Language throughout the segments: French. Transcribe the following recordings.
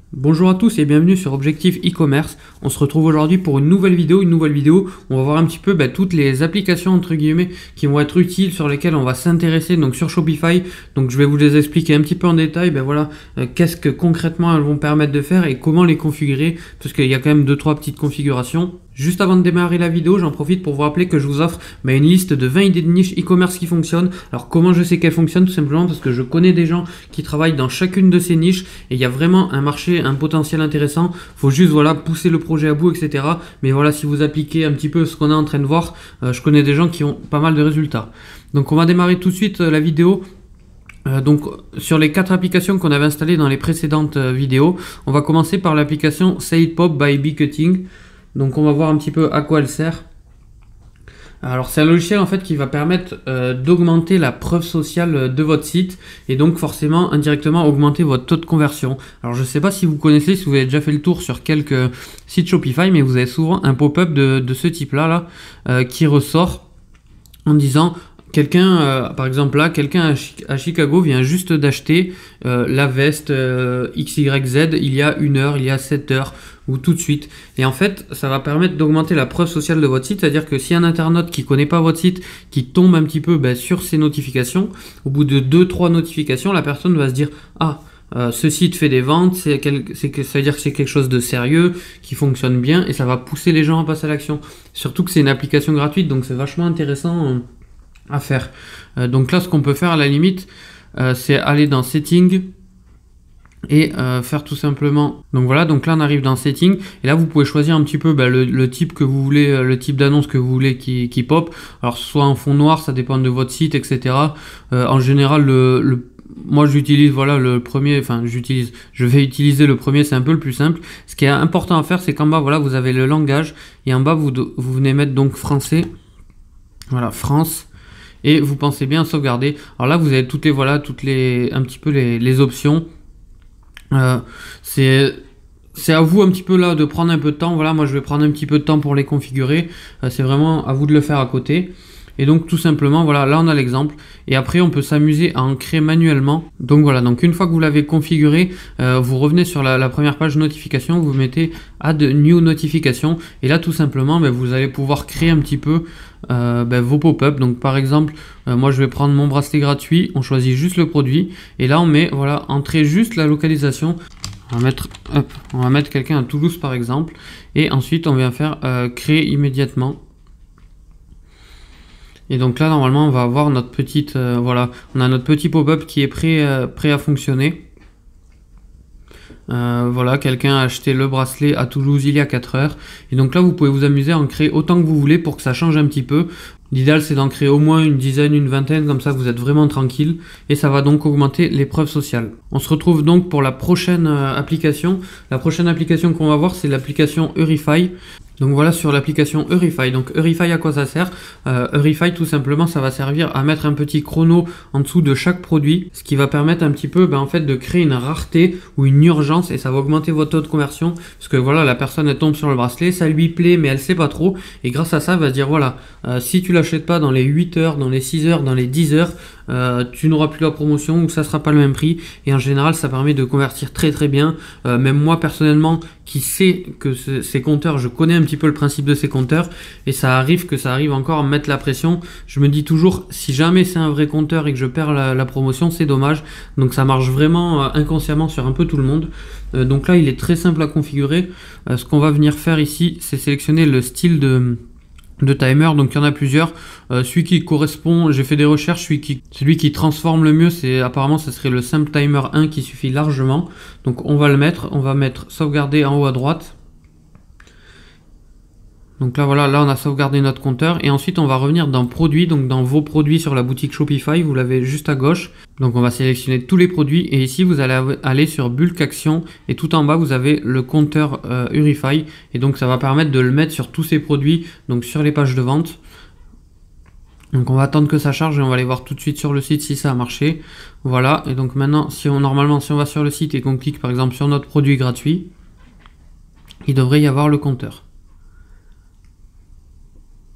Bonjour à tous et bienvenue sur Objectif e-commerce. On se retrouve aujourd'hui pour une nouvelle vidéo. On va voir un petit peu toutes les applications entre guillemets qui vont être utiles, sur lesquelles on va s'intéresser donc sur Shopify. Donc je vais vous les expliquer un petit peu en détail. Qu'est-ce que concrètement elles vont permettre de faire et comment les configurer, parce qu'il y a quand même 2-3 petites configurations. Juste avant de démarrer la vidéo, j'en profite pour vous rappeler que je vous offre une liste de 20 idées de niche e-commerce qui fonctionnent. Alors comment je sais qu'elles fonctionnent? Tout simplement parce que je connais des gens qui travaillent dans chacune de ces niches et il y a vraiment un marché, un potentiel intéressant. Faut juste pousser le projet à bout, etc. Mais voilà, si vous appliquez un petit peu ce qu'on est en train de voir, je connais des gens qui ont pas mal de résultats. Donc on va démarrer tout de suite la vidéo. Sur les 4 applications qu'on avait installées dans les précédentes vidéos, on va commencer par l'application SitePop by Bcutting. Donc on va voir un petit peu à quoi elle sert. Alors c'est un logiciel en fait qui va permettre d'augmenter la preuve sociale de votre site et donc forcément indirectement augmenter votre taux de conversion. Alors je ne sais pas si vous connaissez, si vous avez déjà fait le tour sur quelques sites Shopify, mais vous avez souvent un pop-up de ce type là qui ressort en disant quelqu'un, par exemple là, quelqu'un à Chicago vient juste d'acheter la veste XYZ il y a 1 heure, il y a 7 heures ou tout de suite. Et en fait, ça va permettre d'augmenter la preuve sociale de votre site, c'est-à-dire que si un internaute qui connaît pas votre site, qui tombe un petit peu sur ces notifications, au bout de 2-3 notifications, la personne va se dire « Ah, ce site fait des ventes, ça veut dire que c'est quelque chose de sérieux, qui fonctionne bien, et ça va pousser les gens à passer à l'action. » Surtout que c'est une application gratuite, donc c'est vachement intéressant à faire. Donc là, ce qu'on peut faire à la limite, c'est aller dans Settings et faire tout simplement. Donc voilà, donc là on arrive dans Settings et là vous pouvez choisir un petit peu le type que vous voulez, le type d'annonce que vous voulez qui pop. Alors soit en fond noir, ça dépend de votre site, etc. En général, moi j'utilise le premier, je vais utiliser le premier, c'est un peu le plus simple. Ce qui est important à faire, c'est qu'en bas vous avez le langage et en bas vous venez mettre donc français. Voilà, France. Et vous pensez bien à sauvegarder. Alors là vous avez toutes les options. C'est à vous un petit peu là de prendre un peu de temps. Voilà, moi je vais prendre un petit peu de temps pour les configurer. C'est vraiment à vous de le faire à côté. Et donc tout simplement, voilà, là on a l'exemple. Et après on peut s'amuser à en créer manuellement. Donc voilà, donc une fois que vous l'avez configuré, vous revenez sur la première page notification, vous mettez Add New Notification. Et là tout simplement, vous allez pouvoir créer un petit peu vos pop-up. Donc par exemple, moi je vais prendre mon bracelet gratuit, on choisit juste le produit. Et là on met, voilà, entrer juste la localisation. On va mettre quelqu'un à Toulouse par exemple. Et ensuite on vient faire créer immédiatement. Et donc là normalement on va avoir notre petite on a notre petit pop-up qui est prêt à fonctionner. Voilà, quelqu'un a acheté le bracelet à Toulouse il y a 4 heures. Et donc là vous pouvez vous amuser à en créer autant que vous voulez pour que ça change un petit peu. L'idéal c'est d'en créer au moins une dizaine, une vingtaine, comme ça vous êtes vraiment tranquille et ça va donc augmenter les preuves sociales. On se retrouve donc pour la prochaine application. La prochaine application qu'on va voir, c'est l'application Eurify. Donc voilà, sur l'application Eurify. Donc Eurify, à quoi ça sert? Eurify, tout simplement, ça va servir à mettre un petit chrono en dessous de chaque produit, ce qui va permettre un petit peu en fait de créer une rareté ou une urgence, et ça va augmenter votre taux de conversion, parce que voilà, la personne elle tombe sur le bracelet, ça lui plaît mais elle sait pas trop, et grâce à ça elle va se dire voilà, si tu l'achètes pas dans les 8 heures, dans les 6 heures, dans les 10 heures, tu n'auras plus la promotion ou ça sera pas le même prix. Et en général ça permet de convertir très très bien. Même moi personnellement qui sais que ces compteurs, je connais un petit peu le principe de ces compteurs, et ça arrive encore à me mettre la pression. Je me dis toujours, si jamais c'est un vrai compteur et que je perds la promotion, c'est dommage. Donc ça marche vraiment inconsciemment sur un peu tout le monde. Donc là il est très simple à configurer. Ce qu'on va venir faire ici, c'est sélectionner le style de timer. Donc il y en a plusieurs. Celui qui correspond, j'ai fait des recherches, celui qui transforme le mieux, c'est apparemment ça serait le simple timer 1 qui suffit largement. Donc on va mettre sauvegarder en haut à droite. Donc là voilà, là on a sauvegardé notre compteur et ensuite on va revenir dans produits, donc dans vos produits sur la boutique Shopify, vous l'avez juste à gauche. Donc on va sélectionner tous les produits et ici vous allez aller sur Bulk Action et tout en bas vous avez le compteur Eurify, et donc ça va permettre de le mettre sur tous ces produits, donc sur les pages de vente. Donc on va attendre que ça charge et on va aller voir tout de suite sur le site si ça a marché. Voilà, et donc maintenant normalement si on va sur le site et qu'on clique par exemple sur notre produit gratuit, il devrait y avoir le compteur.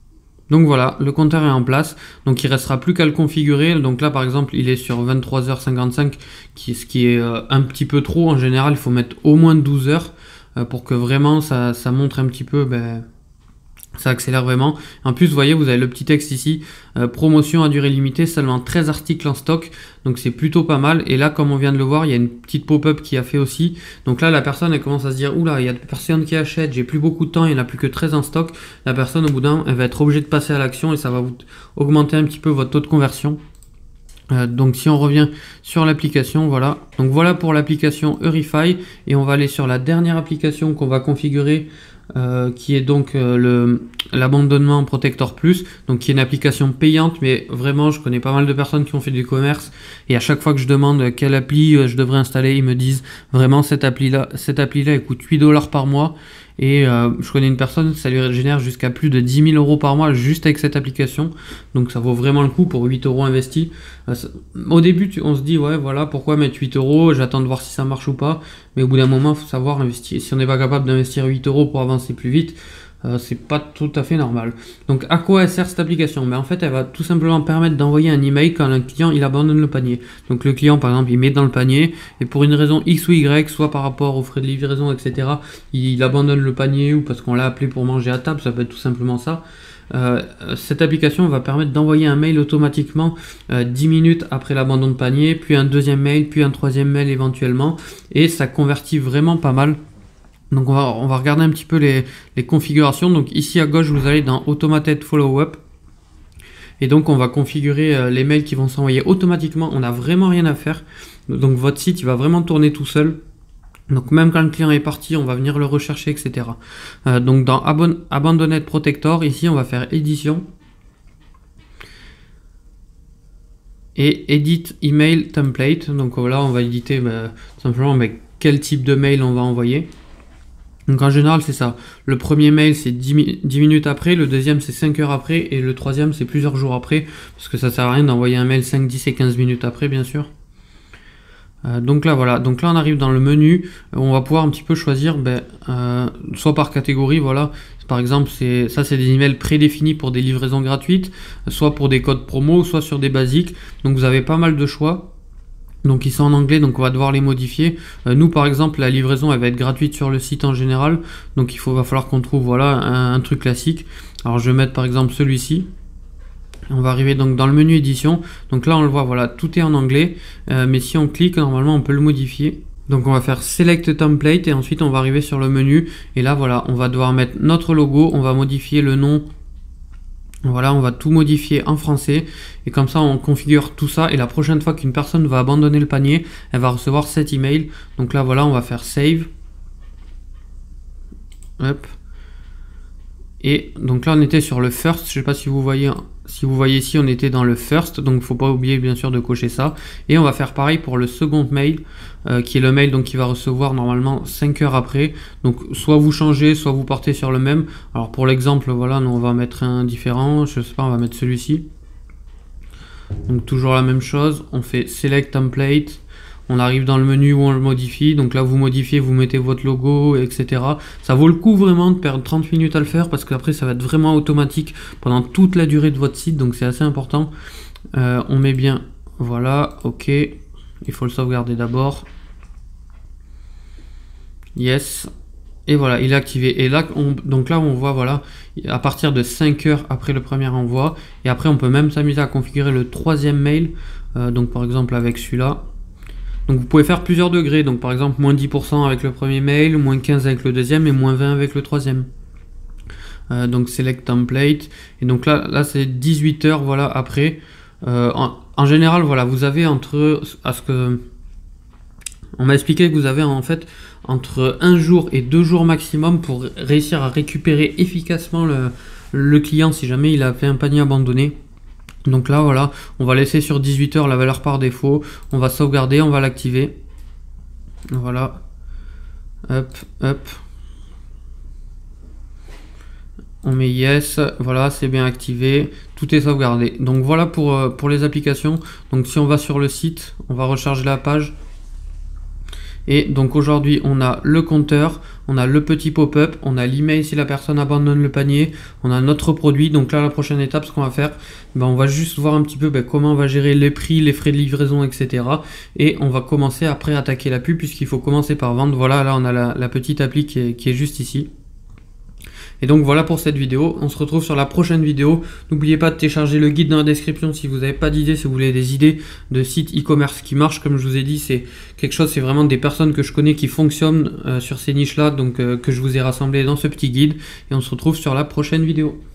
Donc voilà, le compteur est en place, donc il restera plus qu'à le configurer. Donc là par exemple il est sur 23h55, ce qui est un petit peu trop. En général il faut mettre au moins 12 heures pour que vraiment ça montre un petit peu, ça accélère vraiment. En plus vous voyez, vous avez le petit texte ici, promotion à durée limitée, seulement 13 articles en stock, donc c'est plutôt pas mal. Et là comme on vient de le voir, il y a une petite pop-up qui a fait aussi, donc là la personne elle commence à se dire oula, il y a personne qui achète, j'ai plus beaucoup de temps, il n'y en a plus que 13 en stock. La personne au bout d'un, elle va être obligée de passer à l'action et ça va vous augmenter un petit peu votre taux de conversion. Donc si on revient sur l'application, voilà, donc voilà pour l'application Eurify, et on va aller sur la dernière application qu'on va configurer, qui est donc l'abandonnement Protector Plus, donc qui est une application payante, mais vraiment je connais pas mal de personnes qui ont fait du commerce, et à chaque fois que je demande quelle appli je devrais installer, ils me disent vraiment cette appli là elle coûte 8 $ par mois, et je connais une personne, ça lui génère jusqu'à plus de 10 000 € par mois juste avec cette application, donc ça vaut vraiment le coup pour 8 € investis. Au début on se dit ouais voilà, pourquoi mettre 8 €, j'attends de voir si ça marche ou pas, mais au bout d'un moment il faut savoir investir. Si on n'est pas capable d'investir 8 € pour avancer plus vite, c'est pas tout à fait normal. Donc à quoi elle sert cette application? En fait elle va tout simplement permettre d'envoyer un email quand un client il abandonne le panier. Donc le client par exemple il met dans le panier, et pour une raison X ou Y, soit par rapport aux frais de livraison etc, il abandonne le panier, ou parce qu'on l'a appelé pour manger à table, ça peut être tout simplement ça. Cette application va permettre d'envoyer un mail automatiquement 10 minutes après l'abandon de panier, puis un deuxième mail, puis un troisième mail éventuellement, et ça convertit vraiment pas mal. Donc on va regarder un petit peu les configurations. Donc ici à gauche vous allez dans Automated Follow-up, et donc on va configurer les mails qui vont s'envoyer automatiquement. On n'a vraiment rien à faire, donc votre site il va vraiment tourner tout seul. Donc même quand le client est parti, on va venir le rechercher, etc. Donc dans Abandoned Protector, ici on va faire édition et Edit Email Template. Donc là on va éditer simplement quel type de mail on va envoyer. Donc en général c'est ça, le premier mail c'est 10 minutes après, le deuxième c'est 5 heures après, et le troisième c'est plusieurs jours après, parce que ça sert à rien d'envoyer un mail 5, 10 et 15 minutes après bien sûr. Donc là voilà, donc là on arrive dans le menu, on va pouvoir un petit peu choisir soit par catégorie, voilà, par exemple ça c'est des emails prédéfinis pour des livraisons gratuites, soit pour des codes promo, soit sur des basiques, donc vous avez pas mal de choix. Donc ils sont en anglais, donc on va devoir les modifier. Nous par exemple la livraison elle va être gratuite sur le site en général, donc va falloir qu'on trouve voilà un truc classique. Alors je vais mettre par exemple celui-ci. On va arriver donc dans le menu édition, donc là on le voit, voilà, tout est en anglais, mais si on clique normalement on peut le modifier. Donc on va faire Select Template, et ensuite on va arriver sur le menu, et là voilà, on va devoir mettre notre logo, on va modifier le nom. Voilà, on va tout modifier en français, et comme ça on configure tout ça, et la prochaine fois qu'une personne va abandonner le panier, elle va recevoir cet email. Donc là voilà, on va faire Save. Hop. Et donc là on était sur le first, je sais pas si vous voyez ici, on était dans le first, donc il ne faut pas oublier bien sûr de cocher ça. Et on va faire pareil pour le second mail, qui est le mail donc qui va recevoir normalement 5 heures après. Donc soit vous changez, soit vous partez sur le même. Alors pour l'exemple, voilà, nous on va mettre un différent, je sais pas, on va mettre celui-ci. Donc toujours la même chose, on fait Select Template. On arrive dans le menu où on le modifie, donc là vous modifiez, vous mettez votre logo, etc. Ça vaut le coup vraiment de perdre 30 minutes à le faire, parce qu'après ça va être vraiment automatique pendant toute la durée de votre site, donc c'est assez important. On met bien, voilà, ok, il faut le sauvegarder d'abord. Yes, et voilà, il est activé. Et là, donc là on voit, voilà, à partir de 5 heures après le premier envoi, et après on peut même s'amuser à configurer le troisième mail, donc par exemple avec celui-là. Donc vous pouvez faire plusieurs degrés, donc par exemple moins 10% avec le premier mail, moins 15 avec le deuxième, et moins 20 avec le troisième. Donc Select Template, et donc là c'est 18 heures, voilà, après. En général, voilà, vous avez on m'a expliqué que vous avez en fait entre 1 jour et 2 jours maximum pour réussir à récupérer efficacement le client si jamais il a fait un panier abandonné. Donc là voilà, on va laisser sur 18 heures la valeur par défaut, on va sauvegarder, on va l'activer. Voilà, hop, hop. On met yes, voilà, c'est bien activé, tout est sauvegardé. Donc voilà pour les applications. Donc si on va sur le site, on va recharger la page. Et donc aujourd'hui on a le compteur, on a le petit pop-up, on a l'email si la personne abandonne le panier, on a notre produit. Donc là la prochaine étape, ce qu'on va faire, on va juste voir un petit peu comment on va gérer les prix, les frais de livraison, etc. Et on va commencer après à attaquer la pub, puisqu'il faut commencer par vendre. Voilà, là on a la petite appli qui est juste ici. Et donc voilà pour cette vidéo, on se retrouve sur la prochaine vidéo. N'oubliez pas de télécharger le guide dans la description si vous n'avez pas d'idées, si vous voulez des idées de sites e-commerce qui marchent. Comme je vous ai dit, c'est quelque chose, c'est vraiment des personnes que je connais qui fonctionnent sur ces niches là, donc que je vous ai rassemblé dans ce petit guide. Et on se retrouve sur la prochaine vidéo.